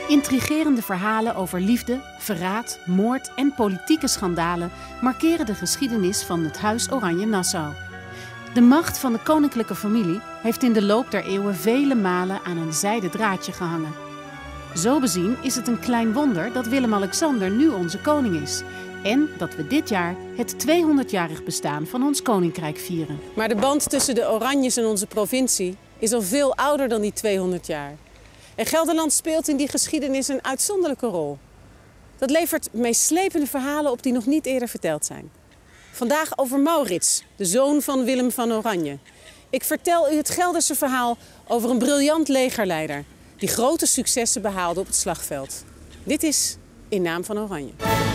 Intrigerende verhalen over liefde, verraad, moord en politieke schandalen markeren de geschiedenis van het Huis Oranje-Nassau. De macht van de koninklijke familie heeft in de loop der eeuwen vele malen aan een zijden draadje gehangen. Zo bezien is het een klein wonder dat Willem-Alexander nu onze koning is. En dat we dit jaar het 200-jarig bestaan van ons koninkrijk vieren. Maar de band tussen de Oranjes en onze provincie is al veel ouder dan die 200 jaar. En Gelderland speelt in die geschiedenis een uitzonderlijke rol. Dat levert meeslepende verhalen op die nog niet eerder verteld zijn. Vandaag over Maurits, de zoon van Willem van Oranje. Ik vertel u het Gelderse verhaal over een briljant legerleider die grote successen behaalde op het slagveld. Dit is In Naam van Oranje.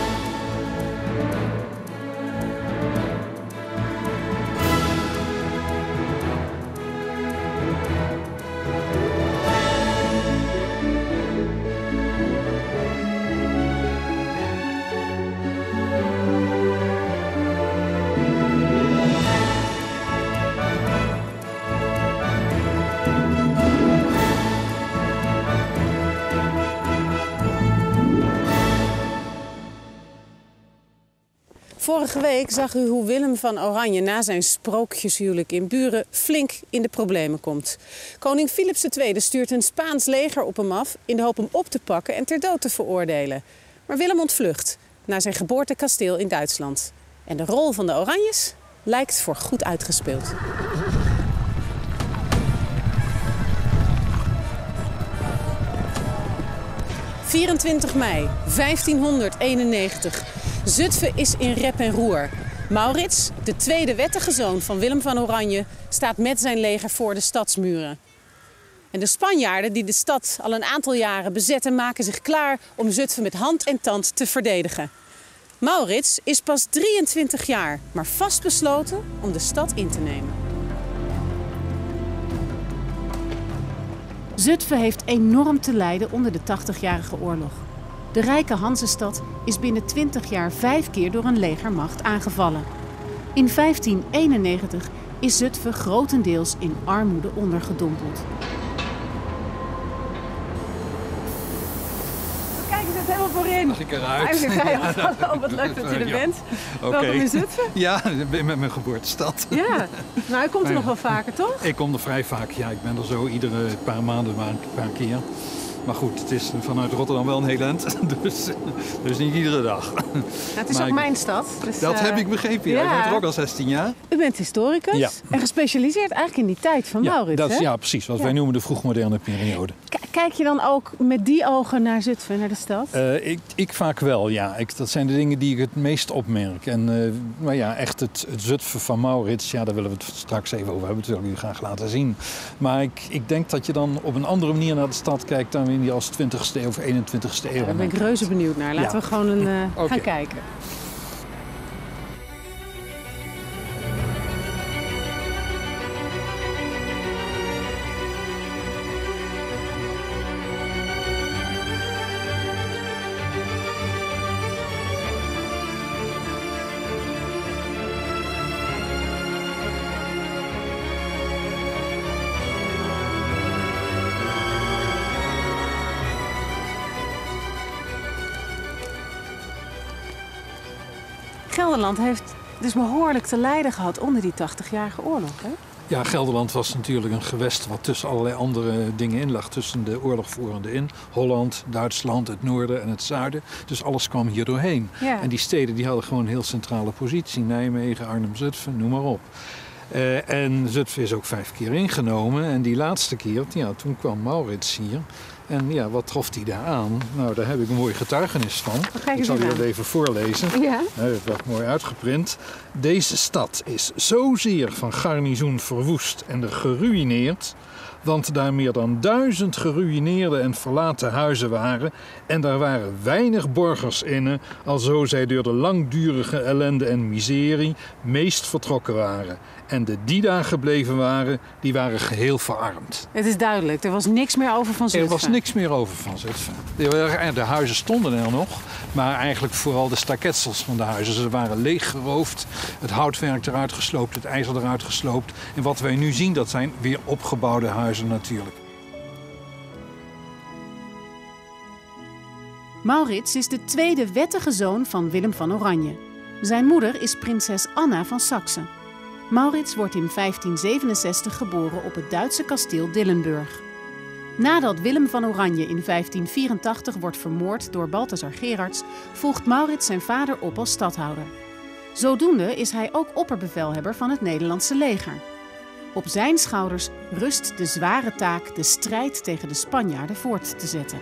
Vorige week zag u hoe Willem van Oranje na zijn sprookjeshuwelijk in Buren flink in de problemen komt. Koning Philips II stuurt een Spaans leger op hem af in de hoop hem op te pakken en ter dood te veroordelen. Maar Willem ontvlucht naar zijn geboortekasteel in Duitsland. En de rol van de Oranjes lijkt voor goed uitgespeeld. ...24 mei 1591... Zutphen is in rep en roer. Maurits, de tweede wettige zoon van Willem van Oranje, staat met zijn leger voor de stadsmuren. En de Spanjaarden die de stad al een aantal jaren bezetten, maken zich klaar om Zutphen met hand en tand te verdedigen. Maurits is pas 23 jaar, maar vastbesloten om de stad in te nemen. Zutphen heeft enorm te lijden onder de 80-jarige oorlog. De rijke Hanzestad is binnen 20 jaar 5 keer door een legermacht aangevallen. In 1591 is Zutphen grotendeels in armoede ondergedompeld. Kijk, je zit helemaal voorin. Mag ik eruit? Oh, wat leuk dat u er bent. Welkom in Zutphen. Ja, ik ben met mijn geboortestad. Ja, nou, u komt er nog wel vaker, toch? Ik kom er vrij vaak. Ja, ik ben er zo iedere paar maanden maar een paar keer. Maar goed, het is vanuit Rotterdam wel een heel eind, dus niet iedere dag. Nou, het is ook mijn stad. Dus, dat heb ik begrepen, ja. Ik ben er ook al 16 jaar. U bent historicus en gespecialiseerd eigenlijk in die tijd van Maurits, hè? Ja, precies. Wat wij noemen de vroegmoderne periode. Kijk je dan ook met die ogen naar Zutphen, naar de stad? Ik vaak wel, ja. Dat zijn de dingen die ik het meest opmerk. En maar ja, echt het Zutphen van Maurits, ja, daar willen we het straks even over hebben. Dat wil ik u graag laten zien. Maar ik denk dat je dan op een andere manier naar de stad kijkt dan in die als 20e eeuw of 21e eeuw. Daar ben ik reuze benieuwd naar. Laten we gewoon gaan kijken. Gelderland heeft dus behoorlijk te lijden gehad onder die 80-jarige oorlog, hè? Ja, Gelderland was natuurlijk een gewest wat tussen allerlei andere dingen in lag. Tussen de oorlogvoerenden in. Holland, Duitsland, het noorden en het zuiden. Dus alles kwam hier doorheen. Ja. En die steden die hadden gewoon een heel centrale positie. Nijmegen, Arnhem, Zutphen, noem maar op. En Zutphen is ook 5 keer ingenomen. En die laatste keer, ja, toen kwam Maurits hier. En ja, wat trof hij daar aan? Nou, daar heb ik een mooi getuigenis van. Ik zal u dat even voorlezen. Ja. Het werd mooi uitgeprint. Deze stad is zozeer van garnizoen verwoest en geruïneerd, want daar meer dan 1000 geruïneerde en verlaten huizen waren en daar waren weinig borgers in, alzo zij door de langdurige ellende en miserie meest vertrokken waren. En de die daar gebleven waren, die waren geheel verarmd. Het is duidelijk, er was niks meer over van Zutphen. Er was niks meer over van Zutphen. De huizen stonden er nog, maar eigenlijk vooral de staketsels van de huizen. Ze waren leeggeroofd, het houtwerk eruit gesloopt, het ijzer eruit gesloopt. En wat wij nu zien, dat zijn weer opgebouwde huizen natuurlijk. Maurits is de tweede wettige zoon van Willem van Oranje. Zijn moeder is prinses Anna van Saxe. Maurits wordt in 1567 geboren op het Duitse kasteel Dillenburg. Nadat Willem van Oranje in 1584 wordt vermoord door Balthasar Gerards, volgt Maurits zijn vader op als stadhouder. Zodoende is hij ook opperbevelhebber van het Nederlandse leger. Op zijn schouders rust de zware taak de strijd tegen de Spanjaarden voort te zetten.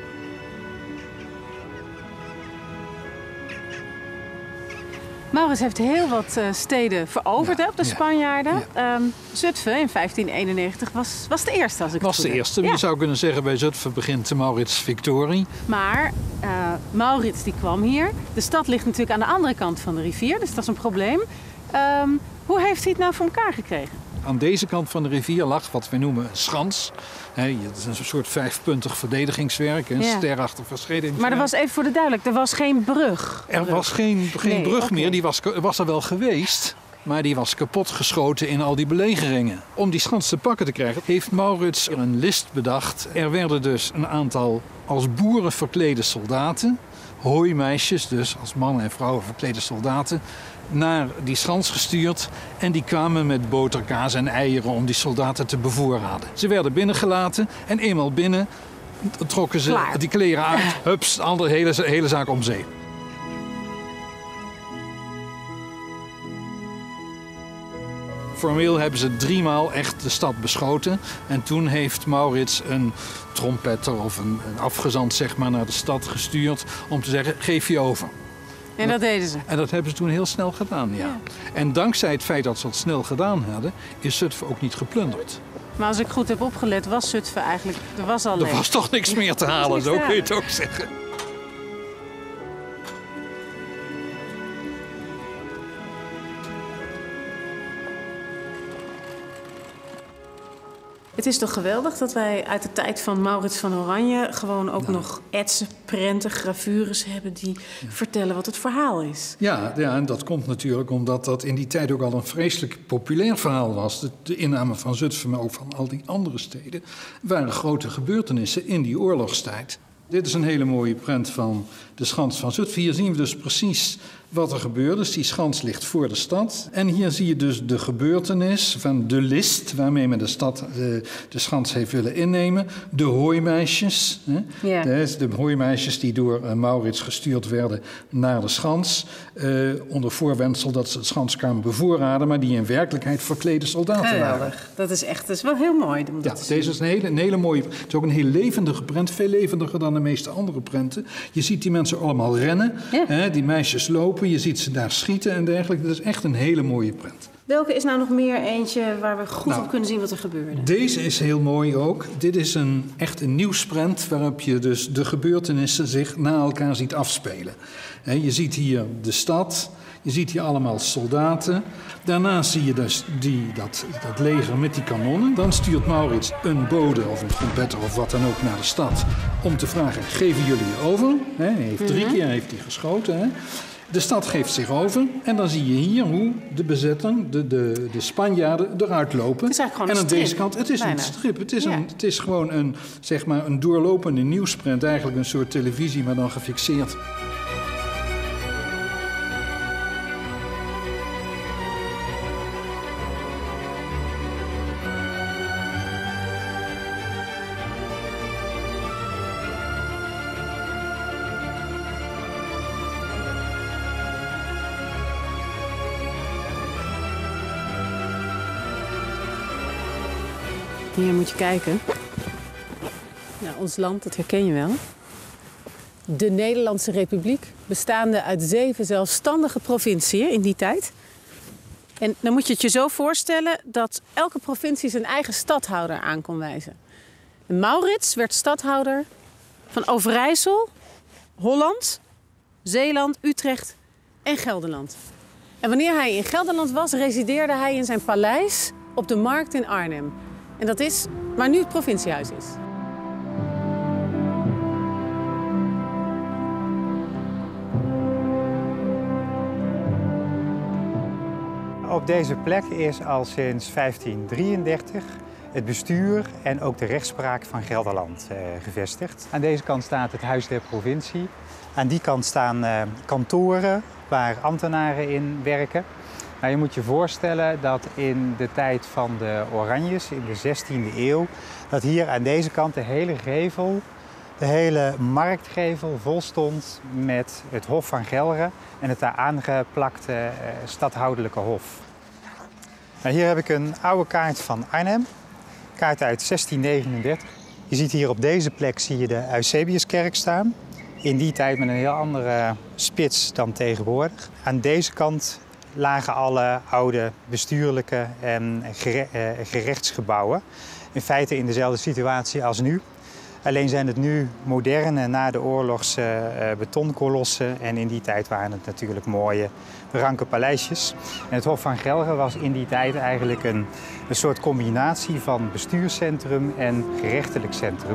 Maurits heeft heel wat steden veroverd op de Spanjaarden. Ja. Zutphen in 1591 was de eerste, als ik het goed heb. Was de eerste. Je zou kunnen zeggen, bij Zutphen begint Maurits' victorie. Maar Maurits die kwam hier. De stad ligt natuurlijk aan de andere kant van de rivier, dus dat is een probleem. Hoe heeft hij het nou voor elkaar gekregen? Aan deze kant van de rivier lag wat we noemen een schans. Het is een soort vijfpuntig verdedigingswerk, een sterachtig verdedigingswerk. Maar er was, even voor de duidelijk, er was geen brug. Er was geen brug meer, die was er wel geweest. Maar die was kapotgeschoten in al die belegeringen. Om die schans te pakken te krijgen, heeft Maurits een list bedacht. Er werden dus een aantal als boeren verklede soldaten, hooimeisjes, dus als mannen en vrouwen verklede soldaten, naar die schans gestuurd en die kwamen met boter, kaas en eieren om die soldaten te bevoorraden. Ze werden binnengelaten en eenmaal binnen trokken ze die kleren uit, hups, de hele zaak om zeep. Formeel hebben ze 3 maal echt de stad beschoten. En toen heeft Maurits een trompetter of een afgezant zeg maar, naar de stad gestuurd om te zeggen, geef je over. En dat deden ze? En dat hebben ze toen heel snel gedaan, ja. En dankzij het feit dat ze dat snel gedaan hadden, is Zutphen ook niet geplunderd. Maar als ik goed heb opgelet, was Zutphen eigenlijk, er was al leeg. Er was toch niks meer te halen, zo kun je het ook zeggen. Het is toch geweldig dat wij uit de tijd van Maurits van Oranje gewoon ook nog etsen, prenten, gravures hebben die vertellen wat het verhaal is. Ja, en dat komt natuurlijk omdat dat in die tijd ook al een vreselijk populair verhaal was. De inname van Zutphen, maar ook van al die andere steden, waren grote gebeurtenissen in die oorlogstijd. Dit is een hele mooie prent van de schans van Zutphen. Hier zien we dus precies wat er gebeurt. Dus die schans ligt voor de stad. En hier zie je dus de gebeurtenis van de list waarmee men de stad de schans heeft willen innemen. De hooimeisjes. De hooimeisjes die door Maurits gestuurd werden naar de schans. Onder voorwendsel dat ze de schans kwamen bevoorraden, maar die in werkelijkheid verklede soldaten waren. Dat is wel heel mooi. Deze is een hele mooie. Het is ook een heel levendige prent. Veel levendiger dan de meeste andere prenten. Je ziet die mensen allemaal rennen. Die meisjes lopen. Je ziet ze daar schieten en dergelijke. Dat is echt een hele mooie prent. Welke is nou nog meer eentje waar we goed op kunnen zien wat er gebeurde? Deze is heel mooi ook. Dit is echt een nieuwsprent waarop je dus de gebeurtenissen zich na elkaar ziet afspelen. Je ziet hier de stad. Je ziet hier allemaal soldaten. Daarna zie je dus dat leger met die kanonnen. Dan stuurt Maurits een bode of een trompetter of wat dan ook naar de stad om te vragen, geven jullie je over? Hij heeft 3 keer heeft hij geschoten. De stad geeft zich over en dan zie je hier hoe de bezetting, de Spanjaarden eruit lopen. Het is eigenlijk gewoon en aan een strip. Deze kant, het is een strip. Het is gewoon een doorlopende nieuwsprint, eigenlijk een soort televisie, maar dan gefixeerd. Hier moet je kijken. Nou, ons land, dat herken je wel. De Nederlandse Republiek, bestaande uit 7 zelfstandige provinciën in die tijd. En dan moet je het je zo voorstellen dat elke provincie zijn eigen stadhouder aan kon wijzen. En Maurits werd stadhouder van Overijssel, Holland, Zeeland, Utrecht en Gelderland. En wanneer hij in Gelderland was, resideerde hij in zijn paleis op de Markt in Arnhem. En dat is waar nu het provinciehuis is. Op deze plek is al sinds 1533 het bestuur en ook de rechtspraak van Gelderland gevestigd. Aan deze kant staat het Huis der Provincie. Aan die kant staan kantoren waar ambtenaren in werken. Nou, je moet je voorstellen dat in de tijd van de Oranjes, in de 16e eeuw, dat hier aan deze kant de hele gevel, de hele marktgevel vol stond met het Hof van Gelre en het daar aangeplakte stadhoudelijke hof. Nou, hier heb ik een oude kaart van Arnhem, kaart uit 1639. Je ziet hier op deze plek zie je de Eusebiuskerk staan. In die tijd met een heel andere spits dan tegenwoordig. Aan deze kant lagen alle oude bestuurlijke en gerechtsgebouwen. In feite in dezelfde situatie als nu. Alleen zijn het nu moderne, na de oorlogse betonkolossen. En in die tijd waren het natuurlijk mooie, ranke paleisjes. En het Hof van Gelre was in die tijd eigenlijk een soort combinatie van bestuurscentrum en gerechtelijk centrum.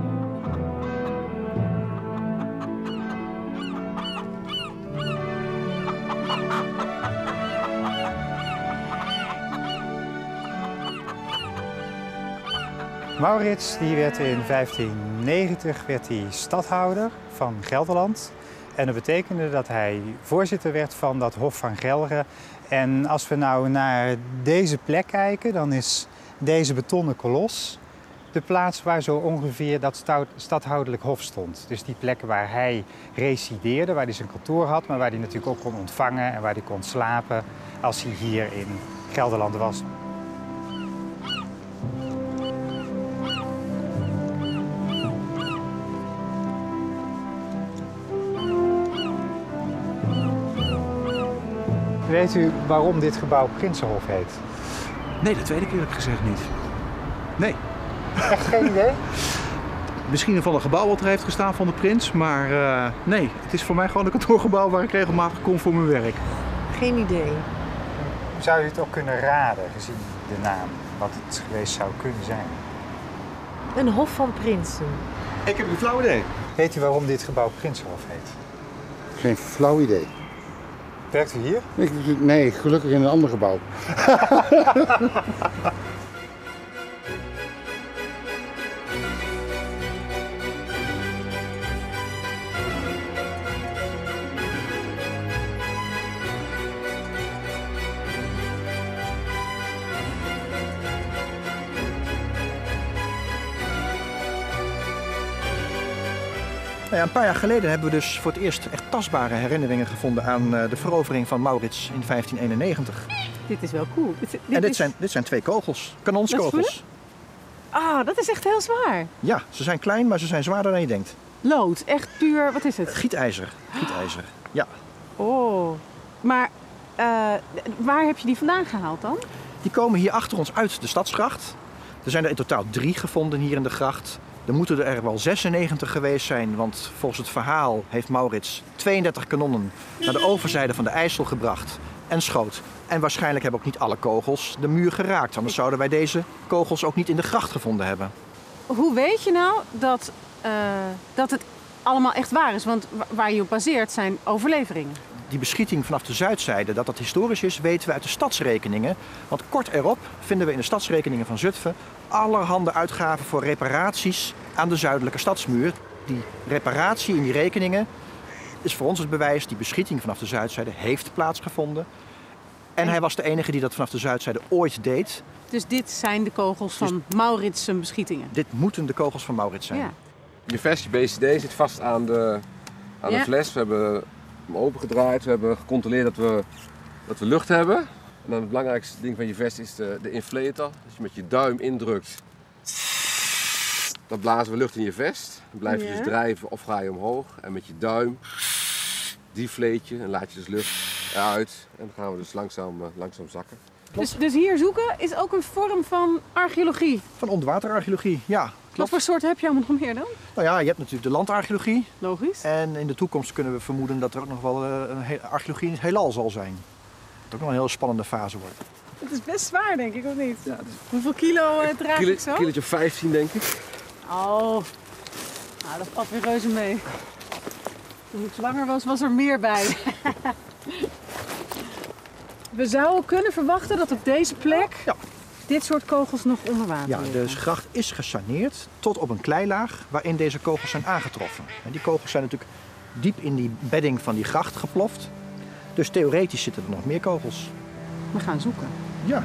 Maurits die werd in 1590 stadhouder van Gelderland. En dat betekende dat hij voorzitter werd van dat Hof van Gelre. En als we nou naar deze plek kijken, dan is deze betonnen kolos de plaats waar zo ongeveer dat stadhouderlijk hof stond. Dus die plek waar hij resideerde, waar hij zijn kantoor had, maar waar hij natuurlijk ook kon ontvangen en waar hij kon slapen als hij hier in Gelderland was. Weet u waarom dit gebouw Prinsenhof heet? Nee, dat weet ik eerlijk gezegd niet. Nee. Echt geen idee? Misschien van een gebouw wat er heeft gestaan van de prins, maar nee. Het is voor mij gewoon een kantoorgebouw waar ik regelmatig kom voor mijn werk. Geen idee. Zou u het ook kunnen raden, gezien de naam, wat het geweest zou kunnen zijn? Een Hof van Prinsen. Ik heb een flauw idee. Weet u waarom dit gebouw Prinsenhof heet? Geen flauw idee. Werkt u hier? Nee, gelukkig in een ander gebouw. Nou ja, een paar jaar geleden hebben we dus voor het eerst echt tastbare herinneringen gevonden aan de verovering van Maurits in 1591. Dit is wel cool. Dit zijn 2 kogels, kanonskogels. Ah, dat is echt heel zwaar. Ja, ze zijn klein, maar ze zijn zwaarder dan je denkt. Lood, echt puur, wat is het? Gietijzer, ja. Oh, maar waar heb je die vandaan gehaald dan? Die komen hier achter ons uit de stadsgracht. Er zijn er in totaal 3 gevonden hier in de gracht. Er moeten er wel 96 geweest zijn, want volgens het verhaal heeft Maurits 32 kanonnen naar de overzijde van de IJssel gebracht en schoot. En waarschijnlijk hebben ook niet alle kogels de muur geraakt, anders zouden wij deze kogels ook niet in de gracht gevonden hebben. Hoe weet je nou dat het allemaal echt waar is? Want waar je op baseert zijn overleveringen. Die beschieting vanaf de zuidzijde, dat dat historisch is, weten we uit de stadsrekeningen. Want kort erop vinden we in de stadsrekeningen van Zutphen allerhande uitgaven voor reparaties aan de zuidelijke stadsmuur. Die reparatie in die rekeningen is voor ons het bewijs, die beschieting vanaf de zuidzijde heeft plaatsgevonden. En hij was de enige die dat vanaf de zuidzijde ooit deed. Dus dit zijn de kogels van Maurits' zijn beschietingen? Dit moeten de kogels van Maurits zijn. Ja. Je vest, je BCD zit vast aan de fles. We hebben hem opengedraaid, we hebben gecontroleerd dat we lucht hebben. En dan het belangrijkste ding van je vest is de inflator. Als je met je duim indrukt, dan blazen we lucht in je vest. Dan blijf je dus drijven of ga je omhoog. En met je duim deflate je en laat je dus lucht eruit. En dan gaan we dus langzaam zakken. Dus hier zoeken is ook een vorm van archeologie? Van onderwaterarcheologie, ja. Wat voor soorten heb je allemaal nog meer dan? Nou ja, je hebt natuurlijk de landarcheologie. Logisch. En in de toekomst kunnen we vermoeden dat er ook nog wel een archeologie in het heelal zal zijn. Dat ook nog een heel spannende fase wordt. Het is best zwaar, denk ik, of niet? Ja, hoeveel kilo draag ik zo? Kilootje 15, denk ik. Oh, nou, dat valt weer reuze mee. Toen ik zwanger was er meer bij. We zouden kunnen verwachten dat op deze plek dit soort kogels nog onder water Ja, liggen. de gracht is gesaneerd tot op een kleilaag waarin deze kogels zijn aangetroffen. En die kogels zijn natuurlijk diep in die bedding van die gracht geploft. Dus theoretisch zitten er nog meer kogels. We gaan zoeken. Ja.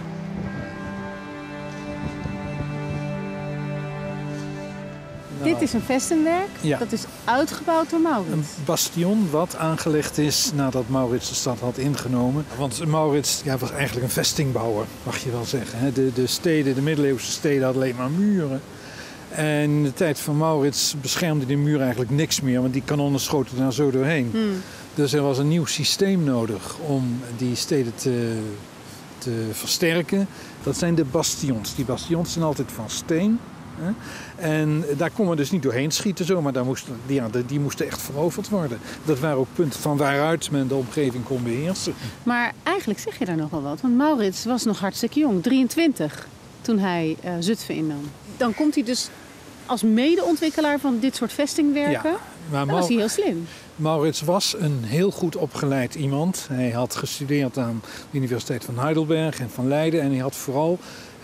Dit is een vestingwerk. Ja. Dat is uitgebouwd door Een Maurits. bastion wat aangelegd is nadat Maurits de stad had ingenomen. Want Maurits was eigenlijk een vestingbouwer, mag je wel zeggen. Hè. De middeleeuwse steden hadden alleen maar muren. En in de tijd van Maurits beschermde die muur eigenlijk niks meer, want die kanonnen schoten daar zo doorheen. Dus er was een nieuw systeem nodig om die steden te versterken. Dat zijn de bastions. Die bastions zijn altijd van steen. Hè? En daar kon men dus niet doorheen schieten zomaar. Die moesten echt veroverd worden. Dat waren ook punten van waaruit men de omgeving kon beheersen. Maar eigenlijk zeg je daar nog wel wat. Want Maurits was nog hartstikke jong, 23, toen hij Zutphen innam. Dan komt hij dus als medeontwikkelaar van dit soort vestingwerken. Ja, maar Dan was hij heel slim. Maurits was een heel goed opgeleid iemand. Hij had gestudeerd aan de Universiteit van Heidelberg en van Leiden. En hij had vooral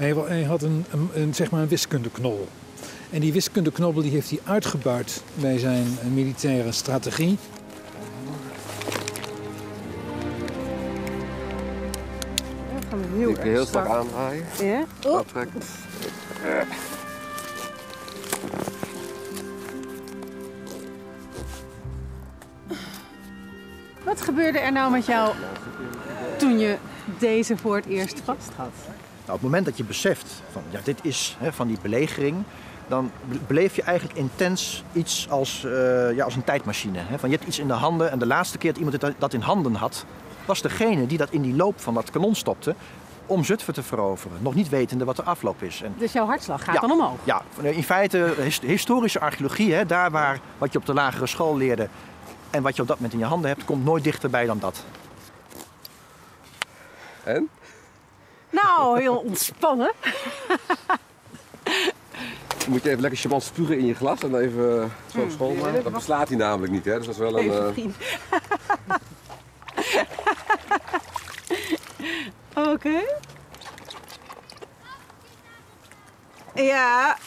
een wiskundeknobbel. En die wiskundeknobbel die heeft hij uitgebuit bij zijn militaire strategie. Gaan we Die kun je heel strak aandraaien. Ja? Aftrekken. Wat gebeurde er nou met jou toen je deze voor het eerst vast had? Nou, op het moment dat je beseft van dit is van die belegering, dan beleef je eigenlijk intens iets als een tijdmachine. Van je hebt iets in de handen en de laatste keer dat iemand dat in handen had, was degene die dat in die loop van dat kanon stopte om Zutphen te veroveren. Nog niet wetende wat de afloop is. En Dus jouw hartslag gaat dan omhoog? Ja, in feite historische archeologie, daar waar wat je op de lagere school leerde en wat je op dat moment in je handen hebt, komt nooit dichterbij dan dat. En? Nou, heel ontspannen. Moet je even lekker charmant spugen in je glas en dan even zo schoonmaken. Dat beslaat hij namelijk niet, hè? Dus dat is wel een... Oké. Ja.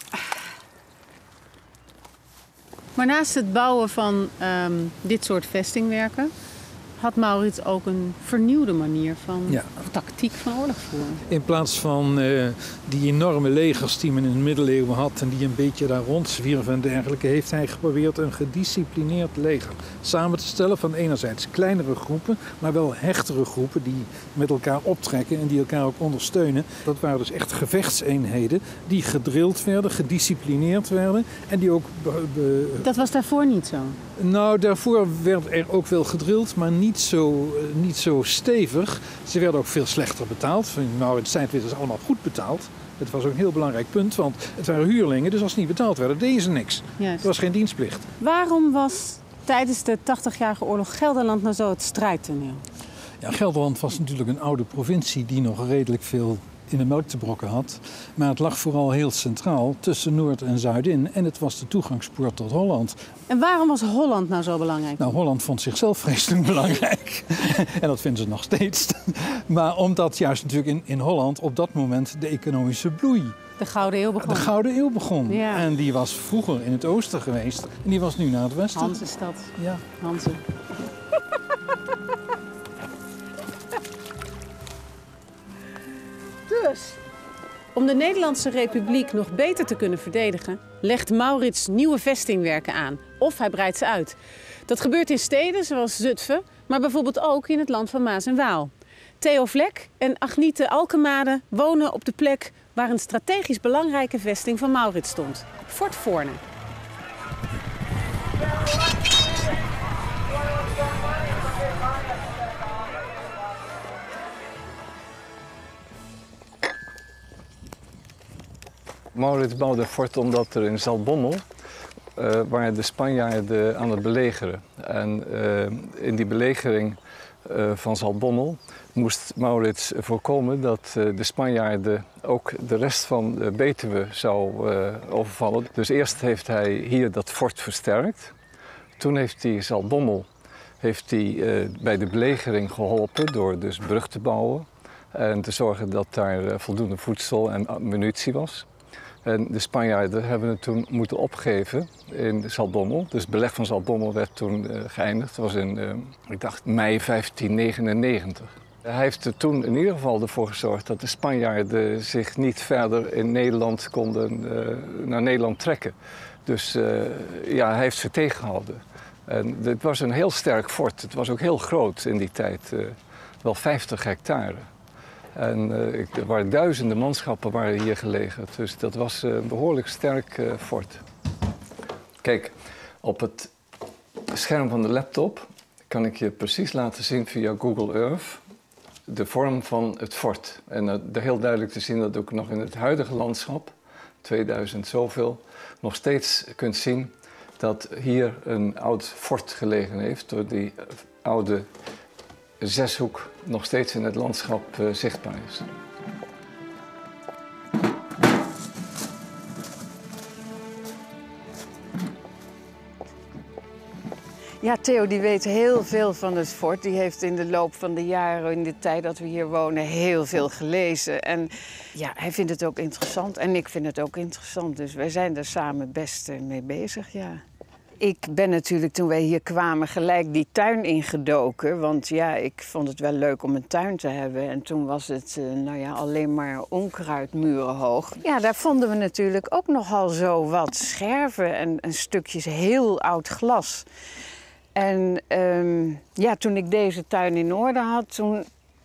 Maar naast het bouwen van dit soort vestingwerken had Maurits ook een vernieuwde manier van tactiek van oorlogsvoering. In plaats van die enorme legers die men in de middeleeuwen had en die een beetje daar rondzwierven en dergelijke, heeft hij geprobeerd een gedisciplineerd leger samen te stellen van enerzijds kleinere groepen, maar wel hechtere groepen die met elkaar optrekken en die elkaar ook ondersteunen. Dat waren dus echt gevechtseenheden die gedrild werden, gedisciplineerd werden en die ook... Dat was daarvoor niet zo? Nou, daarvoor werd er ook wel gedrild, maar niet zo stevig. Ze werden ook veel slechter betaald. In Maurits' tijd werden ze allemaal goed betaald. Het was ook een heel belangrijk punt, want het waren huurlingen, dus als ze niet betaald werden, deden ze niks. Juist. Er was geen dienstplicht. Waarom was tijdens de 80-jarige oorlog Gelderland nou zo het strijdtoneel? Ja, Gelderland was natuurlijk een oude provincie die nog redelijk veel in de melk te brokken had. Maar het lag vooral heel centraal tussen Noord en Zuid in. En het was de toegangspoort tot Holland. En waarom was Holland nou zo belangrijk? Nou, Holland vond zichzelf vreselijk belangrijk. En dat vinden ze nog steeds. Maar omdat juist natuurlijk in Holland op dat moment de economische bloei... De Gouden Eeuw begon. De Gouden Eeuw begon. Ja. En die was vroeger in het oosten geweest. En die was nu naar het westen. Hanzestad. Ja. Hanze. Dus, om de Nederlandse Republiek nog beter te kunnen verdedigen, legt Maurits nieuwe vestingwerken aan. Of hij breidt ze uit. Dat gebeurt in steden zoals Zutphen, maar bijvoorbeeld ook in het land van Maas en Waal. Theo Vlek en Agniete Alkemade wonen op de plek waar een strategisch belangrijke vesting van Maurits stond. Fort Voorne. Maurits bouwde fort omdat er in Zaltbommel waren de Spanjaarden aan het belegeren. En in die belegering van Zaltbommel moest Maurits voorkomen dat de Spanjaarden ook de rest van de Betuwe zou overvallen. Dus eerst heeft hij hier dat fort versterkt. Toen heeft hij Zaltbommel bij de belegering geholpen door dus brug te bouwen. En te zorgen dat daar voldoende voedsel en munitie was. En de Spanjaarden hebben het toen moeten opgeven in Zaltbommel. Dus het beleg van Zaltbommel werd toen geëindigd. Dat was in, ik dacht, mei 1599. Hij heeft er toen in ieder geval ervoor gezorgd dat de Spanjaarden zich niet verder in Nederland konden naar Nederland trekken. Dus ja, hij heeft ze tegengehouden. En het was een heel sterk fort. Het was ook heel groot in die tijd, wel 50 hectare. En er waren duizenden manschappen waren hier gelegen. Dus dat was een behoorlijk sterk fort. Kijk, op het scherm van de laptop kan ik je precies laten zien via Google Earth de vorm van het fort. En heel duidelijk te zien dat ook nog in het huidige landschap, 2000 zoveel, nog steeds kunt zien dat hier een oud fort gelegen heeft, door die oude zeshoek nog steeds in het landschap zichtbaar is. Ja, Theo die weet heel veel van het fort. Die heeft in de loop van de jaren, in de tijd dat we hier wonen, heel veel gelezen. En ja, hij vindt het ook interessant en ik vind het ook interessant. Dus wij zijn er samen best mee bezig, ja. Ik ben natuurlijk toen wij hier kwamen gelijk die tuin ingedoken. Want ja, ik vond het wel leuk om een tuin te hebben. En toen was het nou ja, alleen maar onkruid murenhoog. Ja, daar vonden we natuurlijk ook nogal zo wat scherven en stukjes heel oud glas. En ja, toen ik deze tuin in orde had, toen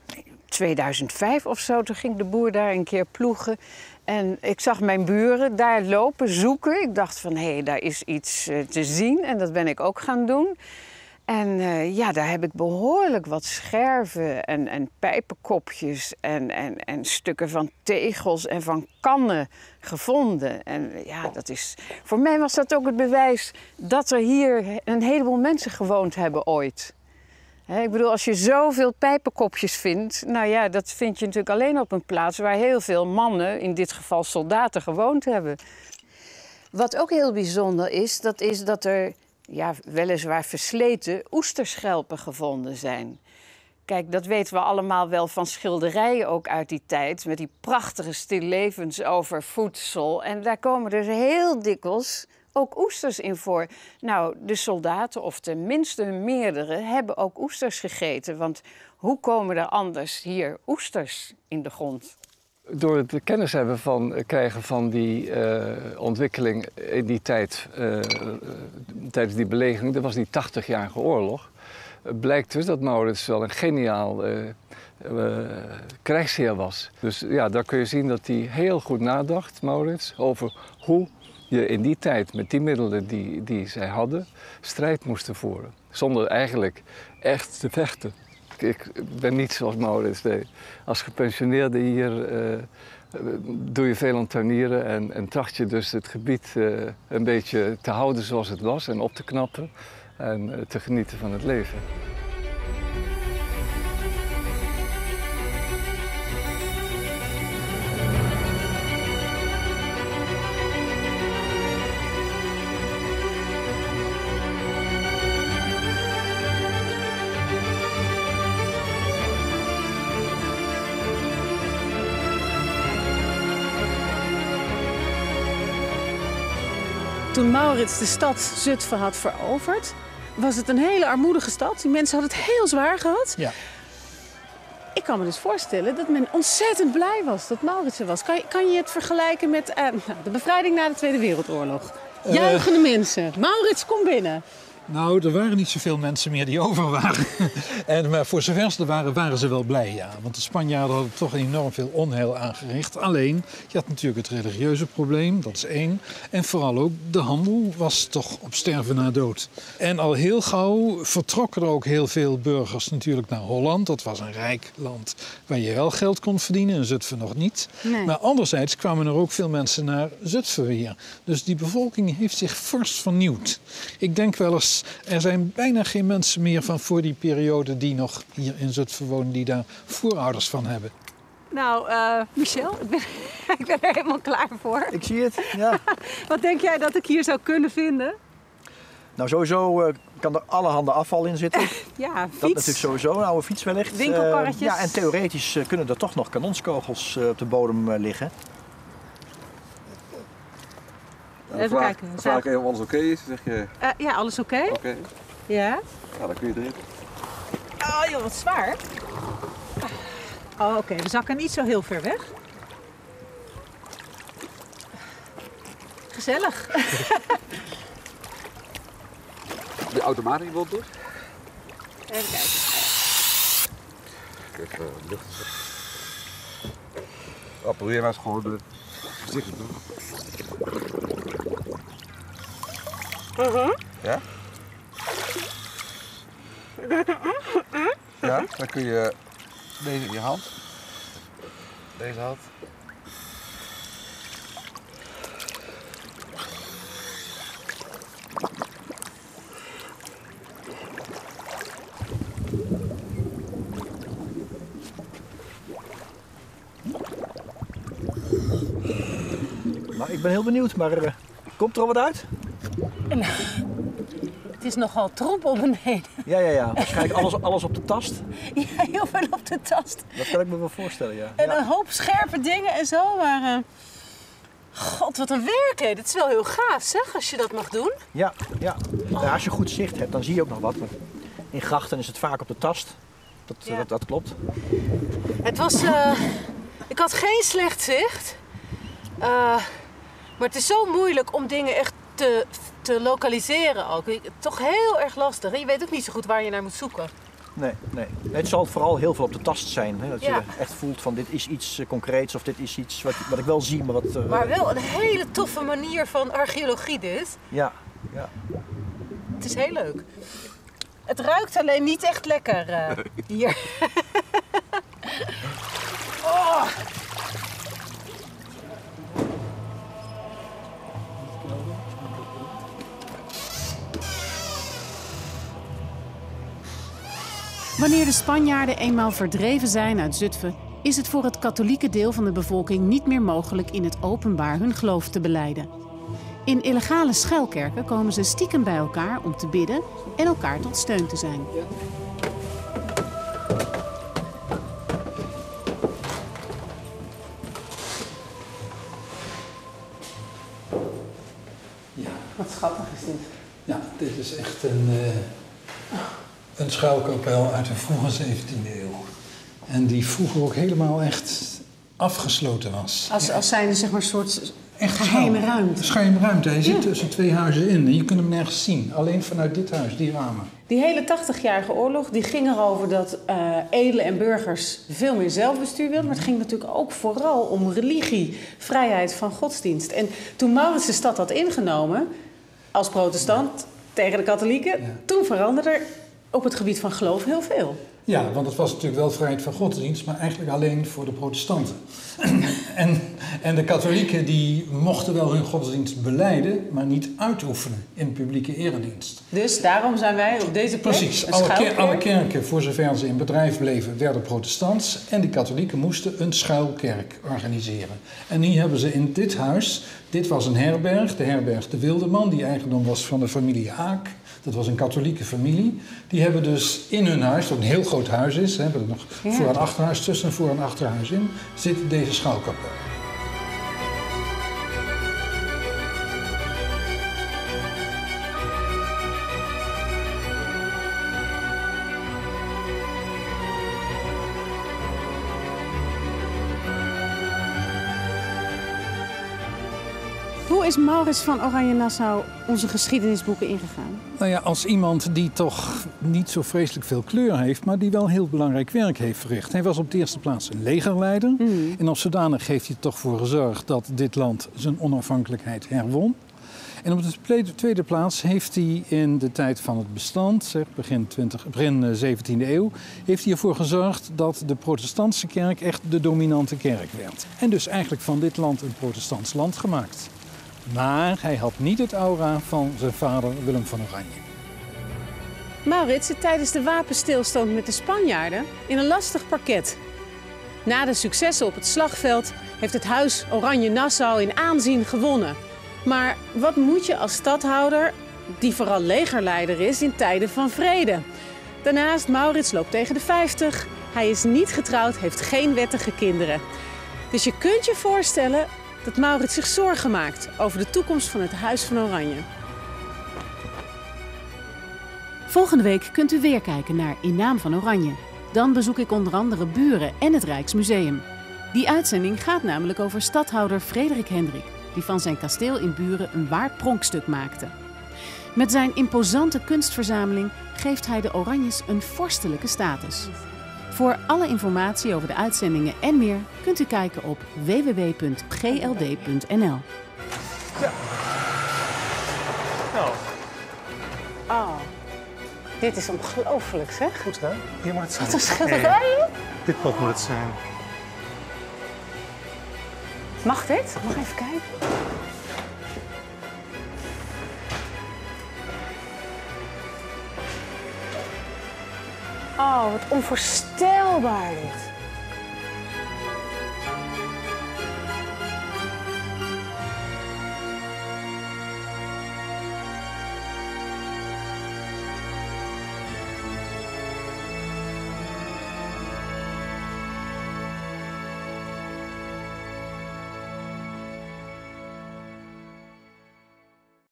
2005 of zo, toen ging de boer daar een keer ploegen. En ik zag mijn buren daar lopen, zoeken. Ik dacht van, hé, daar is iets te zien. En dat ben ik ook gaan doen. En ja, daar heb ik behoorlijk wat scherven en pijpenkopjes en stukken van tegels en van kannen gevonden. En ja, voor mij was dat ook het bewijs dat er hier een heleboel mensen gewoond hebben ooit. Ik bedoel, als je zoveel pijpenkopjes vindt, nou ja, dat vind je natuurlijk alleen op een plaats waar heel veel mannen, in dit geval soldaten, gewoond hebben. Wat ook heel bijzonder is dat er, ja, weliswaar versleten, oesterschelpen gevonden zijn. Kijk, dat weten we allemaal wel van schilderijen ook uit die tijd, met die prachtige stillevens over voedsel. En daar komen dus heel dikwijls ook oesters in voor. Nou, de soldaten, of tenminste hun meerdere, hebben ook oesters gegeten. Want hoe komen er anders hier oesters in de grond? Door het kennis krijgen van die ontwikkeling in die tijd, tijdens die belegering, dat was die 80-jarige oorlog, blijkt dus dat Maurits wel een geniaal krijgsheer was. Dus ja, daar kun je zien dat hij heel goed nadacht, Maurits, over hoe je in die tijd met die middelen die zij hadden strijd moesten voeren. Zonder eigenlijk echt te vechten. Ik ben niet zoals Maurits deed. Als gepensioneerde hier doe je veel aan tuinieren en tracht je dus het gebied een beetje te houden zoals het was en op te knappen en te genieten van het leven. Toen Maurits de stad Zutphen had veroverd, was het een hele armoedige stad. Die mensen hadden het heel zwaar gehad. Ja. Ik kan me dus voorstellen dat men ontzettend blij was dat Maurits er was. Kan je het vergelijken met de bevrijding na de Tweede Wereldoorlog? Juichende mensen. Maurits, kom binnen. Nou, er waren niet zoveel mensen meer die over waren. Maar voor zover ze er waren ze wel blij, ja. Want de Spanjaarden hadden toch enorm veel onheil aangericht. Alleen, je had natuurlijk het religieuze probleem, dat is één. En vooral ook de handel was toch op sterven na dood. En al heel gauw vertrokken er ook heel veel burgers natuurlijk naar Holland. Dat was een rijk land waar je wel geld kon verdienen, en Zutphen nog niet. Nee. Maar anderzijds kwamen er ook veel mensen naar Zutphen weer. Dus die bevolking heeft zich fors vernieuwd. Ik denk wel eens, er zijn bijna geen mensen meer van voor die periode die nog hier in Zutphen wonen, die daar voorouders van hebben. Nou, Michel, ik ben er helemaal klaar voor. Ik zie het, ja. Wat denk jij dat ik hier zou kunnen vinden? Nou, sowieso kan er allerhande afval in zitten. Ja, fiets. Dat natuurlijk sowieso, een oude fiets wellicht. Winkelkarretjes. Ja, en theoretisch kunnen er toch nog kanonskogels op de bodem liggen. Even kijken. Dan vraag ik even of alles oké is. Dan zeg je... Ja, alles oké? Oké. Ja. Ja, dan kun je erin. Oh joh, wat zwaar. Oh, oké, we zakken niet zo heel ver weg. Gezellig. De automaat in je mond dus? Even kijken. Even lucht. Probeer maar eens gewoon voorzichtig doen. Ja? Ja, dan kun je deze in je hand. Deze hand. Nou, ik ben heel benieuwd, maar komt er al wat uit? Het is nogal trompel beneden. Ja. Waarschijnlijk alles op de tast. Ja, heel veel op de tast. Dat kan ik me wel voorstellen, ja. En een hoop scherpe dingen en zo, maar... God, wat een werk, hè. Dat is wel heel gaaf, zeg, als je dat mag doen. Ja. Nou, als je goed zicht hebt, dan zie je ook nog wat. In grachten is het vaak op de tast. Dat klopt. Het was... ik had geen slecht zicht. Maar het is zo moeilijk om dingen echt te lokaliseren ook. Toch heel erg lastig. En je weet ook niet zo goed waar je naar moet zoeken. Nee. Het zal vooral heel veel op de tast zijn. Hè? Dat je echt voelt van dit is iets concreets of dit is iets wat ik wel zie. Maar wel een hele toffe manier van archeologie dit. Ja. Het is heel leuk. Het ruikt alleen niet echt lekker hier. Oh. Wanneer de Spanjaarden eenmaal verdreven zijn uit Zutphen, is het voor het katholieke deel van de bevolking niet meer mogelijk in het openbaar hun geloof te belijden. In illegale schuilkerken komen ze stiekem bij elkaar om te bidden en elkaar tot steun te zijn. Ja. Wat schattig is dit. Ja, dit is echt een schuilkapel uit de vroege 17e eeuw. En die vroeger ook helemaal echt afgesloten was. Als zijnde zeg maar een soort echt geheime ruimte. Geheime ruimte. Hij zit tussen twee huizen in en je kunt hem nergens zien. Alleen vanuit dit huis, die ramen. Die hele 80-jarige oorlog die ging erover dat edelen en burgers veel meer zelfbestuur wilden. Maar het ging natuurlijk ook vooral om religie, vrijheid van godsdienst. En toen Maurits de stad had ingenomen als protestant tegen de katholieken, toen veranderde er op het gebied van geloof heel veel. Ja, want het was natuurlijk wel vrijheid van godsdienst, maar eigenlijk alleen voor de protestanten. en de katholieken die mochten wel hun godsdienst belijden, maar niet uitoefenen in publieke eredienst. Dus daarom zijn wij op deze plek. Precies, alle kerken, voor zover ze in bedrijf bleven, werden protestants. En de katholieken moesten een schuilkerk organiseren. En hier hebben ze in dit huis, dit was een herberg, de herberg de Wildeman, die eigendom was van de familie Haak. Dat was een katholieke familie. Die hebben dus in hun huis, dat een heel groot huis is, hebben er nog voor- en achterhuis, tussen voor- en achterhuis in, zit deze schuilkapel. Hoe is Maurits van Oranje-Nassau onze geschiedenisboeken ingegaan? Nou ja, als iemand die toch niet zo vreselijk veel kleur heeft, maar die wel heel belangrijk werk heeft verricht. Hij was op de eerste plaats een legerleider. En als zodanig heeft hij er toch voor gezorgd dat dit land zijn onafhankelijkheid herwon. En op de tweede plaats heeft hij in de tijd van het bestand, zeg, begin 17e eeuw, heeft hij ervoor gezorgd dat de protestantse kerk echt de dominante kerk werd. En dus eigenlijk van dit land een protestants land gemaakt. Maar hij had niet het aura van zijn vader Willem van Oranje. Maurits zit tijdens de wapenstilstand met de Spanjaarden in een lastig parket. Na de successen op het slagveld heeft het huis Oranje-Nassau in aanzien gewonnen. Maar wat moet je als stadhouder die vooral legerleider is in tijden van vrede. Daarnaast, Maurits loopt tegen de 50. Hij is niet getrouwd, heeft geen wettige kinderen. Dus je kunt je voorstellen dat Maurits zich zorgen maakt over de toekomst van het Huis van Oranje. Volgende week kunt u weer kijken naar In Naam van Oranje. Dan bezoek ik onder andere Buren en het Rijksmuseum. Die uitzending gaat namelijk over stadhouder Frederik Hendrik, die van zijn kasteel in Buren een waar pronkstuk maakte. Met zijn imposante kunstverzameling geeft hij de Oranjes een vorstelijke status. Voor alle informatie over de uitzendingen en meer kunt u kijken op www.gld.nl. Ja. Nou. Oh, dit is ongelooflijk, zeg. Goed gedaan. Hier moet het zijn. Wat een schilderij! Dit pot moet het zijn. Mag dit? Mag even kijken? Oh, wat onvoorstelbaar dit.